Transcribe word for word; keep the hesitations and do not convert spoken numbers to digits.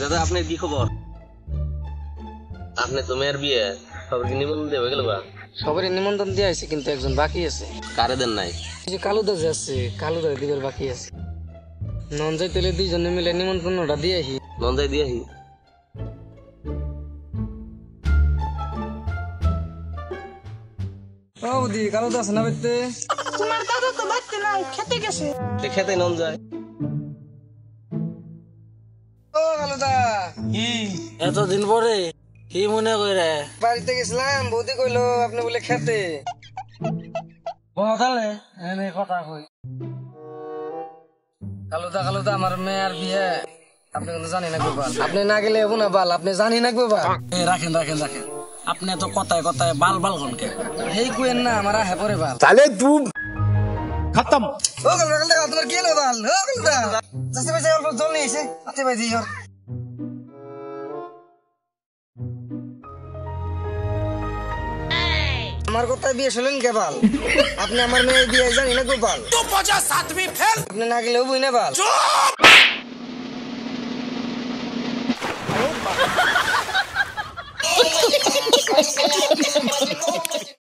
দাদা আপনার কি খবর? আপনি তো মেয়ের বিয়ে সবাইকে নিমন্ত্রণ দিয়ে হয়ে গেল বা? সবারই নিমন্ত্রণ দিয়ে আছে কিন্তু একজন বাকি আছে। কারে দেন নাই? এই যে কালুদা যে আছে, কালুদা দিবের বাকি আছে। নঞ্জয় তেলে দুইজনে মিলে নিমন্ত্রণটা দিয়ে আসি। নন্দাই দিয়ে আসি। ও বুদি কালুদা আছে না বাইতে? তোমার দাদা তো বাইতে নাই, খেতে গেছে। খেতে নঞ্জয়। ও কালুদা কি এতদিন পরে কি মনে করে? বাড়িতে গেছিলাম, বৌদি কইলো আপনি বলে খেতে। তাহলে এনে কথা কই। কালুদা কালুদা আমার মেয়ের বিয়ে আপনি কিন্তু জানি না গোপাল। আপনি না গেলে হবো না বাল, আপনি জানি না গোপাল। রাখেন রাখেন রাখেন, আপনি তো কথায় কথায় বাল বাল গনকে এই কুয়েন না আমার আহে পরে বাল। তাহলে তুই খতম। ও কালুদা কালুদা তোমার কি হলো বাল? ও কালুদা যাচ্ছে ভাই অল্প জল নিয়ে এসে আতে ভাই দিও। আমার কথা বিয়ে শুনলেন কেবল? আপনি আমার মেয়ের বিয়ে জানি না গোপাল। আপনি না গেলে হবই না বাল।